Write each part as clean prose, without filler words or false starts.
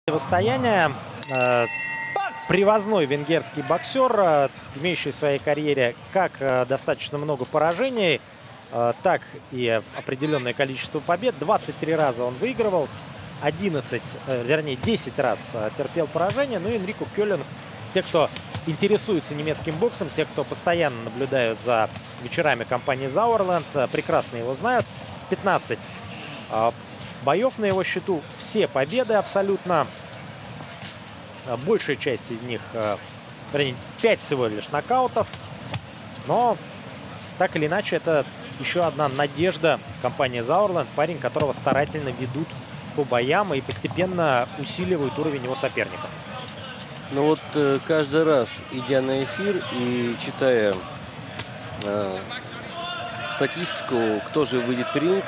Противостояние. Привозной венгерский боксер, имеющий в своей карьере как достаточно много поражений, так и определенное количество побед. 23 раза он выигрывал, 10 раз терпел поражение. Ну и Энрико Кёлинг, те, кто интересуется немецким боксом, те, кто постоянно наблюдают за вечерами компании Зауэрленд, прекрасно его знают. 15 боев на его счету, все победы абсолютно. Большая часть из них, вернее, 5 всего лишь нокаутов. Но так или иначе, это еще одна надежда компании Зауэрленд. Парень, которого старательно ведут по боям и постепенно усиливают уровень его соперников. Ну вот каждый раз, идя на эфир и читая статистику, кто же выйдет в ринг,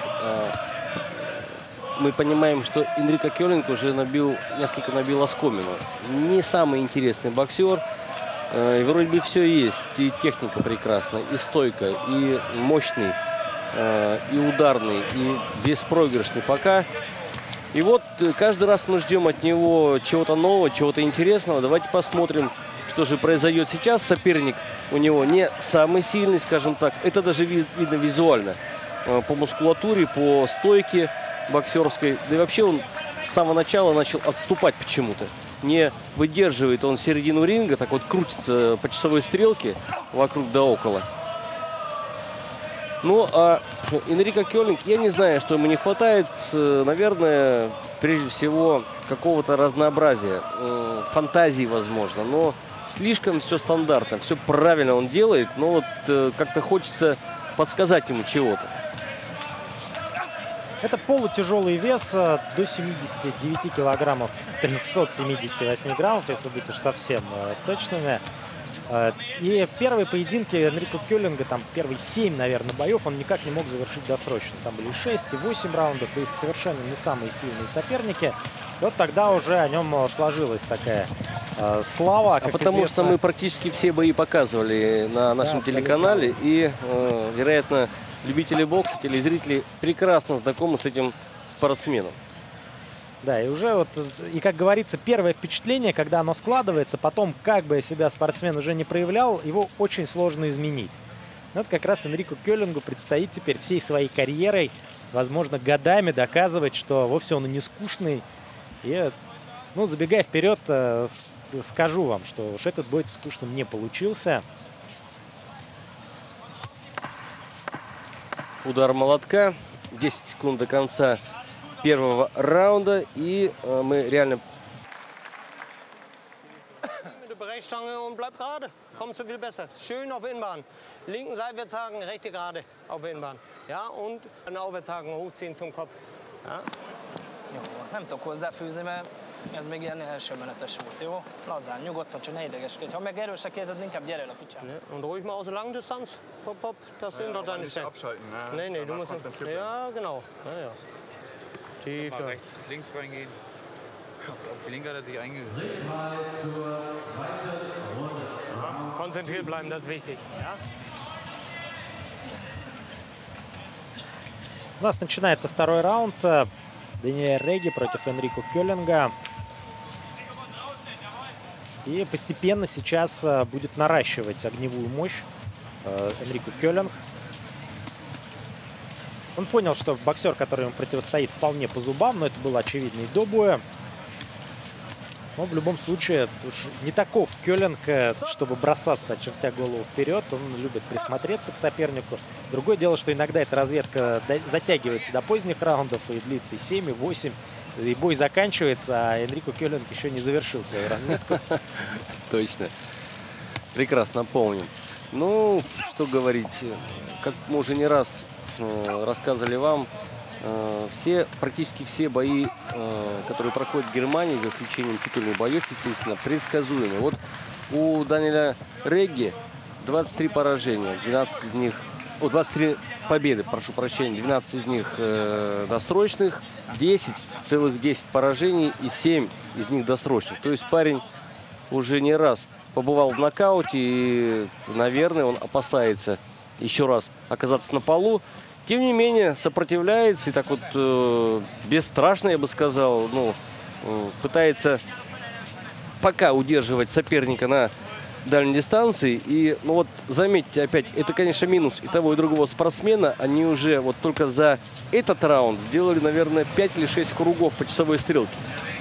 мы понимаем, что Энрико Кёлинг уже несколько набил оскомину. Не самый интересный боксер. И вроде бы все есть. И техника прекрасная, и стойка, и мощный, и ударный, и беспроигрышный пока. И вот каждый раз мы ждем от него чего-то нового, чего-то интересного. Давайте посмотрим, что же произойдет сейчас. Соперник у него не самый сильный, скажем так. Это даже видно визуально. По мускулатуре, по стойке боксерской. Да и вообще он с самого начала начал отступать почему-то. Не выдерживает он середину ринга, так вот крутится по часовой стрелке вокруг да около. Ну, а Энрико Кёлинг, я не знаю, что ему не хватает. Наверное, прежде всего, какого-то разнообразия, фантазии, возможно. Но слишком все стандартно, все правильно он делает. Но вот как-то хочется подсказать ему чего-то. Это полутяжелый вес до 79 килограммов, 378 граммов, если быть уж совсем точными. И первые поединки Энрико Кёлинга, там первые 7, наверное, боев, он никак не мог завершить досрочно. Там были 6 и 8 раундов, и совершенно не самые сильные соперники. И вот тогда уже о нем сложилась такая слава. Потому известно, что мы практически все бои показывали на нашем телеканале. И, вероятно, любители бокса, телезрители прекрасно знакомы с этим спортсменом. Да, и уже вот, и как говорится, первое впечатление, когда оно складывается, потом, как бы себя спортсмен уже не проявлял, его очень сложно изменить. Вот как раз Энрико Кёлингу предстоит теперь всей своей карьерой, возможно, годами доказывать, что вовсе он и не скучный. И, ну, забегая вперед, скажу вам, что уж этот бой скучным не получился. Удар молотка. 10 секунд до конца первого раунда. И мы реально... Brechstange und bleib gerade. Kommst du viel besser. Schön auf Innenbahn. Linken Seitwärtshaken, rechte gerade auf Innenbahn. Ja, und einen Aufwärtshaken hochziehen zum Kopf. Ja. Jó, nem tudok hozzáfűzni, mert ez még ilyen első menetes volt, jó? Lazán, nyugodtan, csak ne idegeskedj. Ha meg erősek érzed, inkább gyere el a picsába. Und ruhig mal aus der langen Distanz. Hopp, hopp, das sind doch deine Stellen. Abschalten. Nee, nee, du musst... Ja, genau. Ja, ja. Tief durch. Rechts, links reingehen. Auf die linke hat er sich eingehört. Konzentriert bleiben, das ist wichtig. Ja? У нас начинается второй раунд. Даниэль Реги против Энрико Кёлинга. И постепенно сейчас будет наращивать огневую мощь Энрико Кёлинг. Он понял, что боксер, который ему противостоит, вполне по зубам, но это было очевидно и до боя. Но в любом случае, уж не таков Кёлинг, чтобы бросаться, очертя голову вперед. Он любит присмотреться к сопернику. Другое дело, что иногда эта разведка затягивается до поздних раундов и длится и 7, и 8. И бой заканчивается, а Энрико Кёлинг еще не завершил свою разведку. Точно. Прекрасно помним. Ну, что говорить. Как мы уже не раз рассказывали вам, практически все бои, которые проходят в Германии, за исключением титульных боев, естественно, предсказуемы. Вот у Даниэля Реги 23 поражения, 12 из них, 23 победы, прошу прощения, 12 из них досрочных, 10 поражений и 7 из них досрочных. То есть парень уже не раз побывал в нокауте и, наверное, он опасается еще раз оказаться на полу. Тем не менее, сопротивляется и так вот бесстрашно, я бы сказал, ну, пытается пока удерживать соперника на дальней дистанции. И, ну вот, заметьте, опять, это, конечно, минус и того, и другого спортсмена. Они уже вот только за этот раунд сделали, наверное, 5 или 6 кругов по часовой стрелке.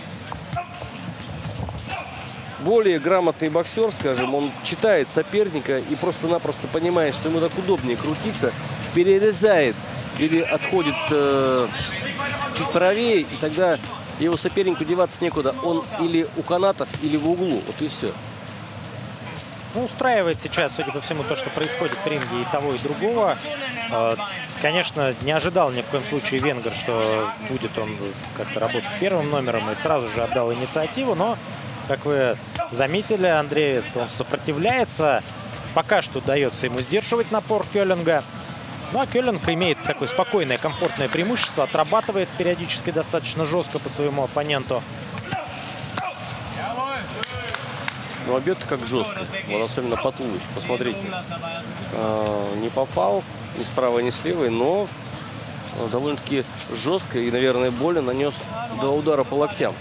Более грамотный боксер, скажем, он читает соперника и просто-напросто понимает, что ему так удобнее крутиться, перерезает или отходит чуть правее, и тогда его сопернику деваться некуда. Он или у канатов, или в углу. Вот и все. Ну, устраивает сейчас, судя по всему, то, что происходит в ринге, и того, и другого. Конечно, не ожидал ни в коем случае венгер, что будет он как-то работать первым номером, и сразу же отдал инициативу. Но, как вы заметили, Андрей, он сопротивляется. Пока что удается ему сдерживать напор Кёлинга. Ну, а Кёлинг имеет такое спокойное, комфортное преимущество, отрабатывает периодически достаточно жестко по своему оппоненту. Ну, а бьет как жестко. Вот особенно по туловищу. Посмотрите. Не попал ни справа, ни с левой, но довольно-таки жестко и, наверное, больно нанес 2 удара по локтям.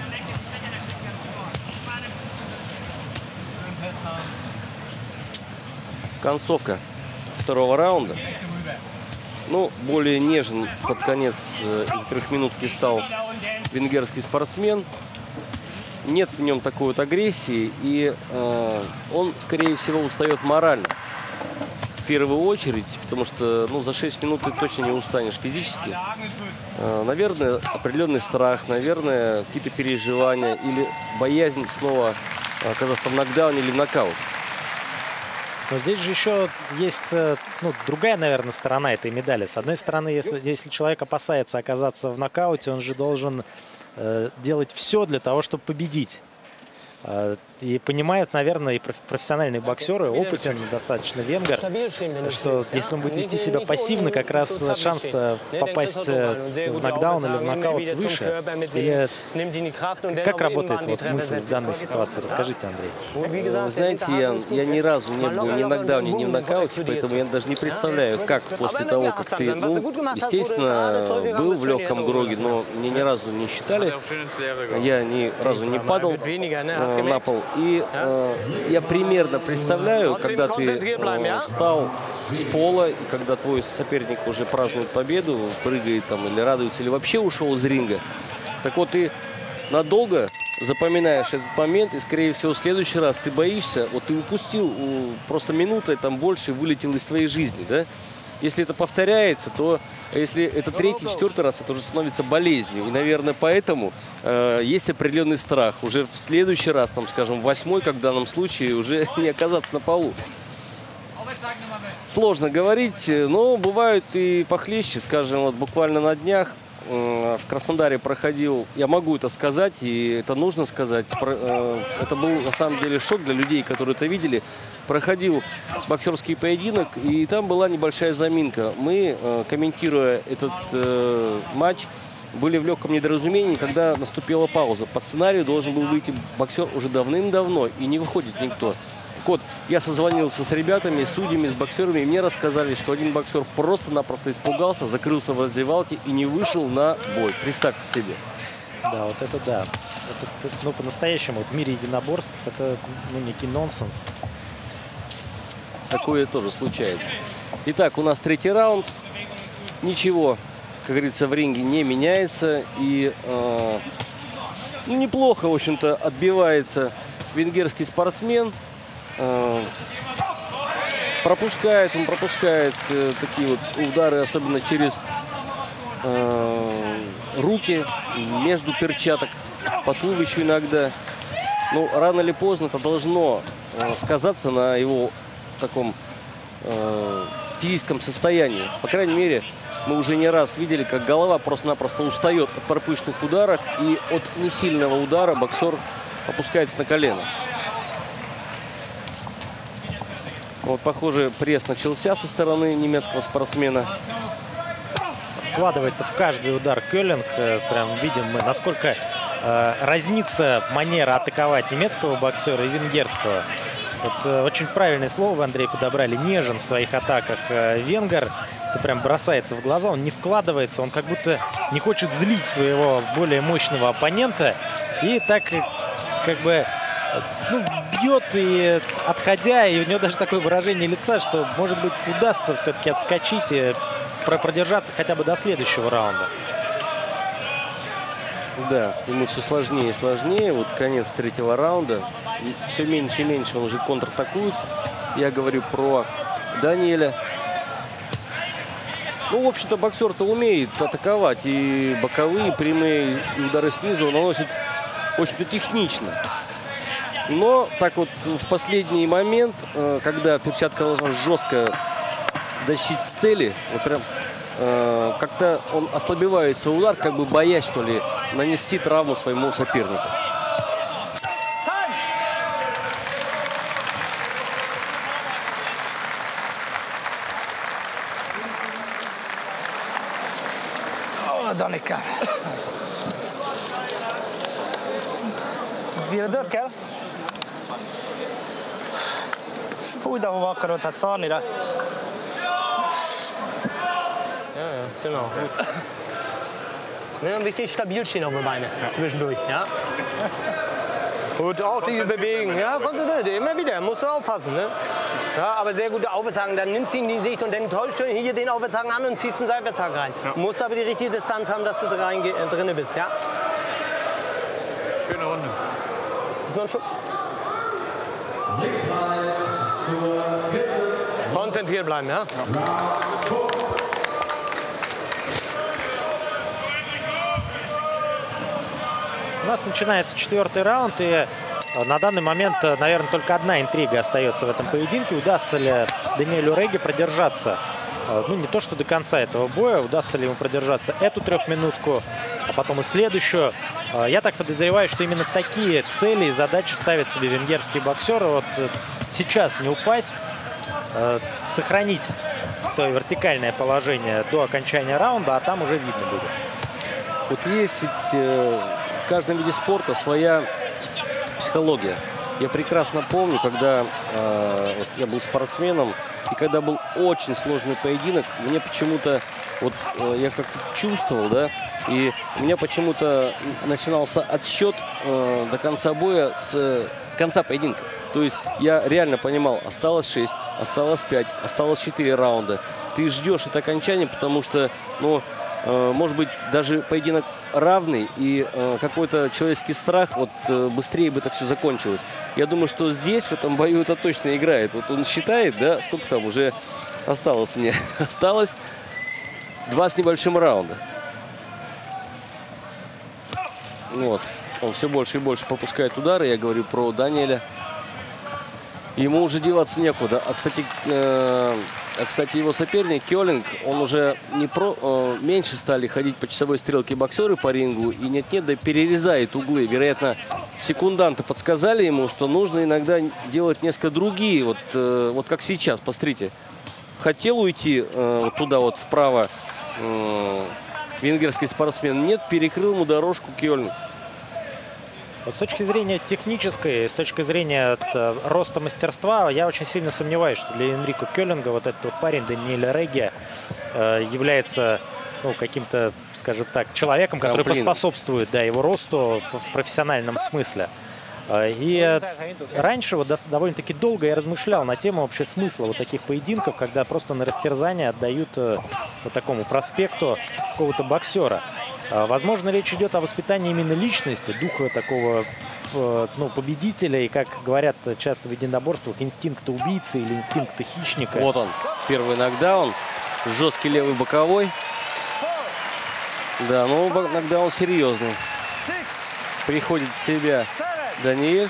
Концовка 2-го раунда. Ну, более нежен под конец из 3 минутки стал венгерский спортсмен. Нет в нем такой вот агрессии, и он, скорее всего, устает морально. В первую очередь, потому что ну, за 6 минут ты точно не устанешь физически. Наверное, определенный страх, наверное, какие-то переживания или боязнь снова оказаться в нокдауне или в нокаут. Но здесь же еще есть ну, другая, наверное, сторона этой медали. С одной стороны, если человек опасается оказаться в нокауте, он же должен делать все для того, чтобы победить. И понимают, наверное, и профессиональные боксеры, опытен достаточно венгер, что если он будет вести себя пассивно, как раз шанс-то попасть в нокдаун или в нокаут выше. Или как работает вот мысль в данной ситуации? Расскажите, Андрей. Вы знаете, я ни разу не был ни в нокдауне, ни в нокауте, поэтому я даже не представляю, как после того, как ты, ну, естественно, был в легком гроге, но мне ни разу не считали, я ни разу не падал на пол. И я примерно представляю, когда ты встал с пола, и когда твой соперник уже празднует победу, прыгает там или радуется, или вообще ушел из ринга. Так вот, ты надолго запоминаешь этот момент, и, скорее всего, в следующий раз ты боишься, вот ты упустил просто минутой, там больше вылетел из твоей жизни, да? Если это повторяется, то если это 3-й, 4-й раз, это уже становится болезнью. И, наверное, поэтому есть определенный страх. Уже в следующий раз, там, скажем, 8-й, как в данном случае, уже не оказаться на полу. Сложно говорить, но бывают и похлеще. Скажем, вот буквально на днях в Краснодаре проходил, я могу это сказать, и это нужно сказать, это был на самом деле шок для людей, которые это видели. Проходил боксерский поединок, и там была небольшая заминка. Мы, комментируя этот матч, были в легком недоразумении, когда наступила пауза. По сценарию должен был выйти боксер уже давным-давно, и не выходит никто. Так вот, я созвонился с ребятами, с судьями, с боксерами, и мне рассказали, что один боксер просто-напросто испугался, закрылся в раздевалке и не вышел на бой. Представьте себе. Да, вот это да. Это, ну, по-настоящему, вот в мире единоборств это ну, некий нонсенс. Такое тоже случается. Итак, у нас 3-й раунд. Ничего, как говорится, в ринге не меняется. И ну, неплохо, в общем-то, отбивается венгерский спортсмен. Пропускает такие вот удары, особенно через руки, между перчаток, по туловищу иногда. Ну, рано или поздно это должно сказаться на его таком физическом состоянии. По крайней мере, мы уже не раз видели, как голова просто-напросто устает от пропущенных ударов, и от несильного удара боксер опускается на колено. Вот, похоже, пресс начался со стороны немецкого спортсмена. Вкладывается в каждый удар Кёлинг. Прям видим мы, насколько разнится манера атаковать немецкого боксера и венгерского. Вот, очень правильное слово вы, Андрей, подобрали. Нежен в своих атаках венгер. Это прям бросается в глаза. Он не вкладывается. Он как будто не хочет злить своего более мощного оппонента. И так как бы ну, бьет и отходя, и у него даже такое выражение лица, что, может быть, удастся все-таки отскочить и продержаться хотя бы до следующего раунда. Да, ему все сложнее и сложнее. Вот конец третьего раунда. Все меньше и меньше он уже контратакует. Я говорю про Даниэля. Ну, в общем-то, боксер-то умеет атаковать. И боковые, и прямые, и удары снизу он наносит, в общем-то, технично. Но так вот в последний момент, когда перчатка должна жестко достичь цели, вот прям как-то он ослабевает свой удар, как бы боясь, что ли, нанести травму своему сопернику. Åh, Danica. Bjödörkel. Fújj, de hova akarod, hát szarni rá. Ja, genau. Gut. Ja, richtig stabil stehen auf den Beinen zwischendurch. Ja? Gut, auch die bewegen. Ja, immer wieder. Musst du aufpassen. Ne? Ja, aber sehr gute Aufwärtshaken. Dann nimmst du ihn in die Sicht und dann täuscht du hier den Aufwärtshaken an und ziehst den Seitwärtshaken rein. Ja. Du musst aber die richtige Distanz haben, dass du drin bist. Ja? Schöne Runde. Ist noch ein Schub? Konzentriert bleiben, ja? У нас начинается четвертый раунд, и на данный момент, наверное, только одна интрига остается в этом поединке. Удастся ли Даниэлю Реге продержаться, ну, не то что до конца этого боя, удастся ли ему продержаться эту трехминутку, а потом и следующую. Я так подозреваю, что именно такие цели и задачи ставят себе венгерские боксеры. Вот сейчас не упасть, сохранить свое вертикальное положение до окончания раунда, а там уже видно будет. Вот есть ведь в каждом виде спорта своя психология. Я прекрасно помню, когда вот я был спортсменом, и когда был очень сложный поединок, мне почему-то, вот я как-то чувствовал, да, и у меня почему-то начинался отсчет до конца боя с конца поединка. То есть я реально понимал, осталось 6, осталось 5, осталось 4 раунда. Ты ждешь это окончание, потому что, ну, может быть, даже поединок равный, и какой-то человеческий страх, вот быстрее бы это все закончилось. Я думаю, что здесь, в этом бою, это точно играет. Вот он считает, да, сколько там уже осталось мне? Осталось 2 с небольшим раунда. Вот. Он все больше и больше пропускает удары. Я говорю про Даниэля. Ему уже деваться некуда. Кстати, его соперник Кёлинг, он уже меньше стали ходить по часовой стрелке боксеры по рингу. И нет-нет, да перерезает углы. Вероятно, секунданты подсказали ему, что нужно иногда делать несколько другие. Вот как сейчас, посмотрите. Хотел уйти вот туда, вот вправо, венгерский спортсмен. Нет, перекрыл ему дорожку Кёлинг. Вот с точки зрения технической, с точки зрения роста мастерства, я очень сильно сомневаюсь, что для Энрико Кёлинга вот этот вот парень Даниэль Реге является, ну, каким-то, скажем так, человеком, который поспособствует, да, его росту в профессиональном смысле. И раньше вот довольно-таки долго я размышлял на тему вообще смысла вот таких поединков, когда просто на растерзание отдают вот такому проспекту какого-то боксера. Возможно, речь идет о воспитании именно личности, духа такого, ну, победителя, и, как говорят часто в единоборствах, инстинкта убийцы или инстинкта хищника. Вот он, первый нокдаун, жесткий левый боковой. Да, ну нокдаун серьезный. Приходит в себя Даниэль.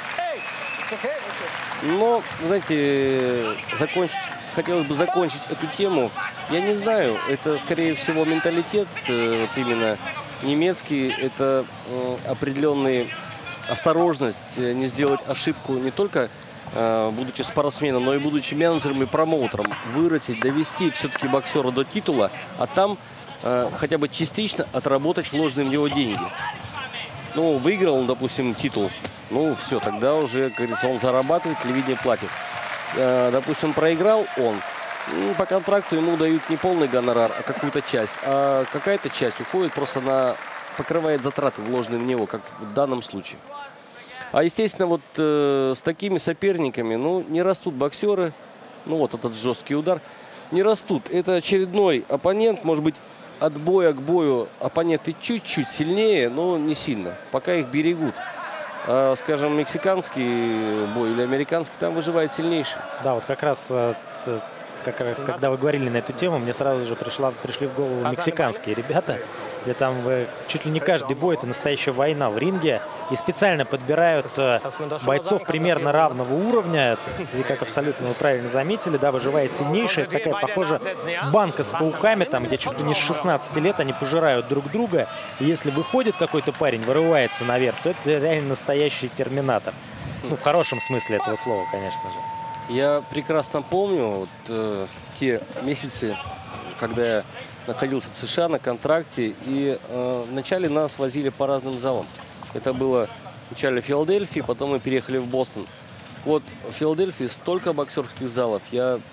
Но, знаете, хотелось бы закончить эту тему. Я не знаю, это, скорее всего, менталитет, вот именно немецкий. Это определенная осторожность, не сделать ошибку не только будучи спортсменом, но и будучи менеджером и промоутером. Вырастить, довести все-таки боксера до титула, а там хотя бы частично отработать вложенные в него деньги. Ну, выиграл он, допустим, титул. Ну, все, тогда уже, как говорится, он зарабатывает, телевидение платит. Допустим, проиграл он. По контракту ему дают не полный гонорар, а какую-то часть. А какая-то часть уходит просто на покрывает затраты, вложенные в него, как в данном случае. А, естественно, вот с такими соперниками, ну, не растут боксеры. Ну, вот этот жесткий удар. Не растут. Это очередной оппонент, может быть, от боя к бою оппоненты чуть-чуть сильнее, но не сильно. Пока их берегут. А, скажем, мексиканский бой или американский, там выживает сильнейший. Да, вот как раз когда вы говорили на эту тему, мне сразу же пришли в голову мексиканские ребята, где там чуть ли не каждый бой — это настоящая война в ринге. И специально подбирают бойцов примерно равного уровня. И, как абсолютно вы правильно заметили, да, выживает сильнейший. Это такая, похоже, банка с пауками, там, где чуть ли не с 16 лет они пожирают друг друга. И если выходит какой-то парень, вырывается наверх, то это реально настоящий терминатор. Ну, в хорошем смысле этого слова, конечно же. Я прекрасно помню вот, те месяцы, когда я находился в США на контракте, и вначале нас возили по разным залам. Это было вначале в Филадельфии, потом мы переехали в Бостон. Вот в Филадельфии столько боксерских залов,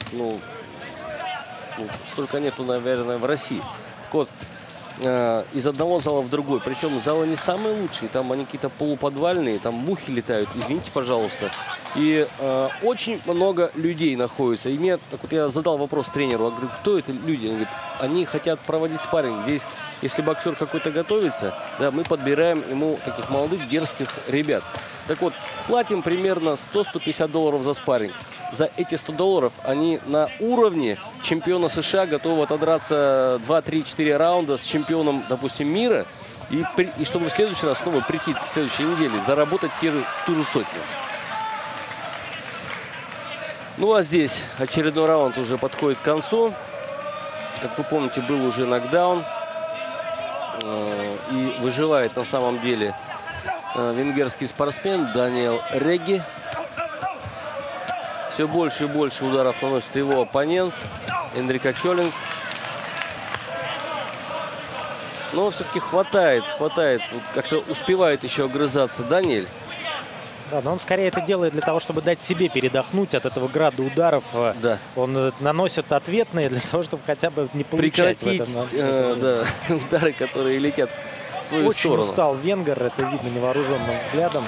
столько нету, наверное, в России. Так вот, из одного зала в другой. Причем залы не самые лучшие. Там они какие-то полуподвальные, там мухи летают. Извините, пожалуйста. И очень много людей находится. И мне, так вот, я задал вопрос тренеру. Я говорю, кто это люди? Он говорит, они хотят проводить спарринг. Здесь, если боксер какой-то готовится, да, мы подбираем ему таких молодых, дерзких ребят. Так вот, платим примерно $100-150 за спарринг. За эти $100 они на уровне чемпиона США готовы отодраться 2-3-4 раунда с чемпионом, допустим, мира. И чтобы в следующий раз снова прийти в следующей неделе, заработать ту же сотню. Ну а здесь очередной раунд уже подходит к концу. Как вы помните, был уже нокдаун. И выживает на самом деле венгерский спортсмен Даниэл Реги. Все больше и больше ударов наносит его оппонент Энрико Кёлинг. Но все-таки хватает. Как-то успевает еще огрызаться Даниэль. Да, но он скорее это делает для того, чтобы дать себе передохнуть от этого града ударов. Да. Он наносит ответные для того, чтобы хотя бы не получать прекратить удары, которые летят в твою сторону. Очень устал венгер, это видно невооруженным взглядом.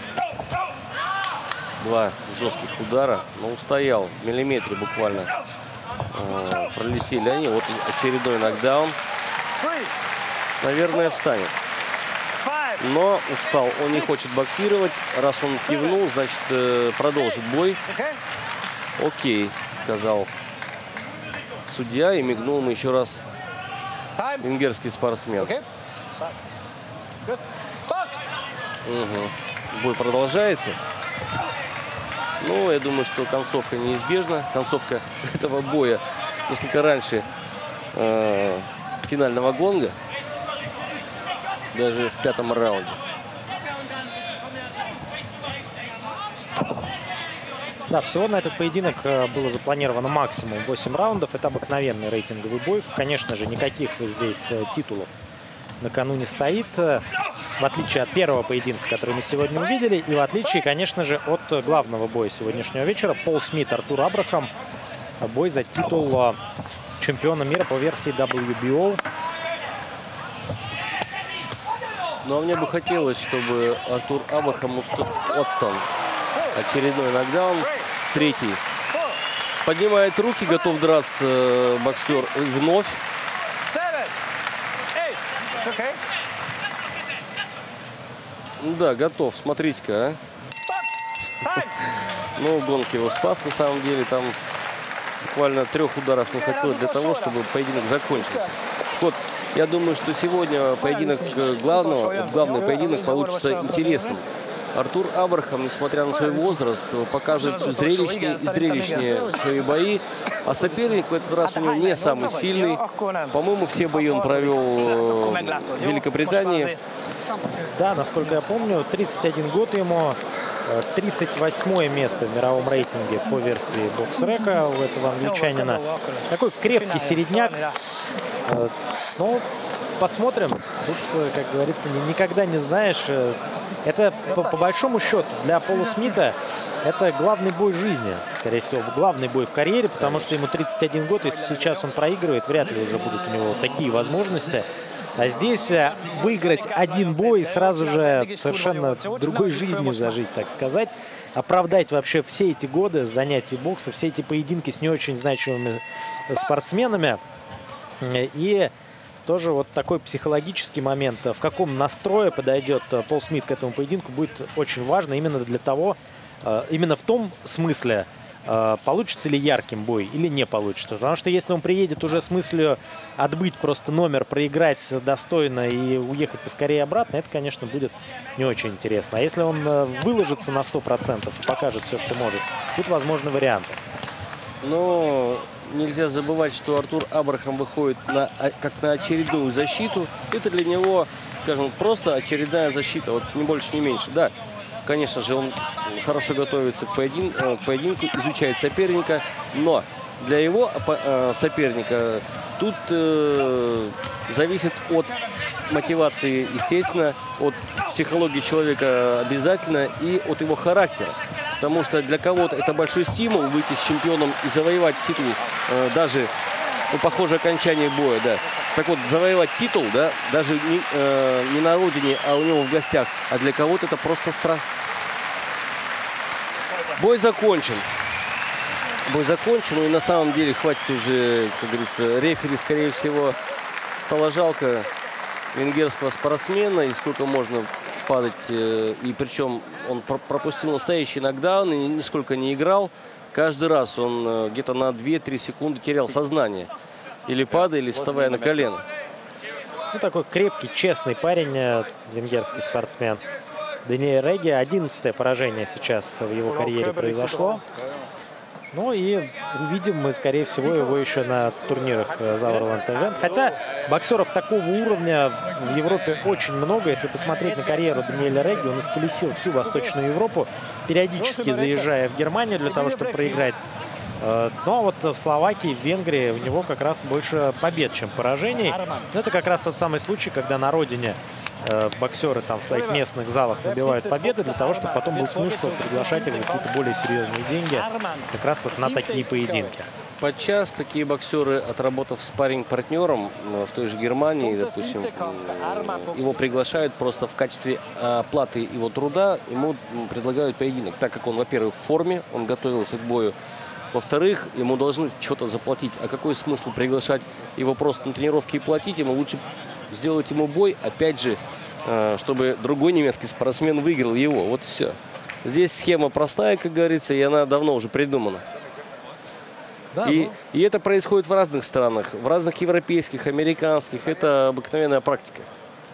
Два жестких удара, но устоял в миллиметре буквально. Пролетели они. Вот очередной нокдаун. Наверное, встанет. Но устал. Он не хочет боксировать. Раз он кивнул, значит, продолжит бой. Окей, сказал судья. И мигнул ему еще раз венгерский спортсмен. Бой продолжается. Ну, я думаю, что концовка неизбежна. Концовка этого боя несколько раньше финального гонга. Даже в 5-м раунде. Да, всего на этот поединок было запланировано максимум 8 раундов. Это обыкновенный рейтинговый бой. Конечно же, никаких здесь титулов на кону не стоит. В отличие от первого поединка, который мы сегодня увидели. И в отличие, конечно же, от главного боя сегодняшнего вечера. Пол Смит, Артур Абрахам. Бой за титул чемпиона мира по версии WBO. Ну, а мне бы хотелось, чтобы Артур Абрахам устал. Вот он. Очередной нокдаун. Третий. Поднимает руки, готов драться боксер вновь. Да, готов. Смотрите-ка. Ну, гонки его спас на самом деле. Там буквально 3 ударов не хватило для того, чтобы поединок закончился. Вот, я думаю, что сегодня поединок главный поединок получится интересным. Артур Абрахам, несмотря на свой возраст, покажет все зрелищнее и зрелищнее свои бои. А соперник в этот раз у него не самый сильный. По-моему, все бои он провел в Великобритании. Да, насколько я помню, 31 год ему, 38 место в мировом рейтинге по версии бокс-река у этого англичанина. Такой крепкий середняк. Но посмотрим. Тут, как говорится, никогда не знаешь. Это, по большому счету, для Пола Смита это главный бой жизни, скорее всего, главный бой в карьере, потому что ему 31 год, если сейчас он проигрывает, вряд ли уже будут у него такие возможности. А здесь выиграть один бой и сразу же совершенно другой жизнью зажить, так сказать. Оправдать вообще все эти годы занятий бокса, все эти поединки с не очень значимыми спортсменами. И тоже вот такой психологический момент, в каком настрое подойдет Пол Смит к этому поединку, будет очень важно именно для того, именно в том смысле, получится ли ярким бой или не получится. Потому что если он приедет уже с мыслью отбыть просто номер, проиграть достойно и уехать поскорее обратно, это, конечно, будет не очень интересно. А если он выложится на 100% и покажет все, что может, тут возможны варианты. Но нельзя забывать, что Артур Абрахам выходит как на очередную защиту. Это для него, скажем, просто очередная защита, вот ни больше, ни меньше. Да, конечно же, он хорошо готовится к поединку, изучает соперника, но для его соперника тут зависит от мотивации, естественно, от психологии человека обязательно и от его характера. Потому что для кого-то это большой стимул выйти с чемпионом и завоевать титул, даже, ну, похоже, окончание боя, да. Так вот, завоевать титул, да, даже не на родине, а у него в гостях, а для кого-то это просто страх. Бой закончен. Бой закончен, и на самом деле хватит уже, как говорится, рефери, скорее всего, стало жалко венгерского спортсмена, и сколько можно падать, и причем он пропустил настоящий нокдаун и нисколько не играл. Каждый раз он где-то на 2-3 секунды терял сознание. Или падая, или вставая на колено. Ну, такой крепкий, честный парень, венгерский спортсмен Даниэль Реги. 11-е поражение сейчас в его карьере произошло. Ну и увидим мы, скорее всего, его еще на турнирах Sauerland Event. Хотя боксеров такого уровня в Европе очень много. Если посмотреть на карьеру Даниэля Реги, он исколесил всю Восточную Европу, периодически заезжая в Германию для того, чтобы проиграть. Но вот в Словакии, в Венгрии у него как раз больше побед, чем поражений. Но это как раз тот самый случай, когда на родине боксеры там в своих местных залах набивают победы для того, чтобы потом был смысл приглашать их за какие-то более серьезные деньги как раз вот на такие поединки. Подчас такие боксеры, отработав спарринг-партнером в той же Германии, допустим, его приглашают просто в качестве оплаты его труда, ему предлагают поединок, так как он, во-первых, в форме, он готовился к бою. Во-вторых, ему должны что-то заплатить. А какой смысл приглашать его просто на тренировки и платить? Ему лучше сделать ему бой, опять же, чтобы другой немецкий спортсмен выиграл его. Вот все. Здесь схема простая, как говорится, и она давно уже придумана. Да, и это происходит в разных странах, в разных европейских, американских. Это обыкновенная практика.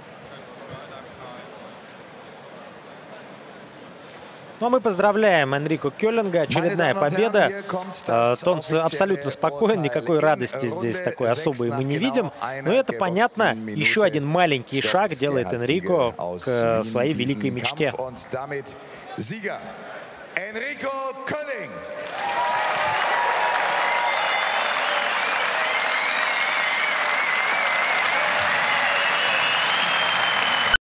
Ну, а мы поздравляем Энрико Кёлинга. Очередная победа. Он абсолютно спокоен, никакой радости здесь такой особой мы не видим. Но это понятно. Еще один маленький шаг делает Энрико к своей великой мечте. Enrico Kölling.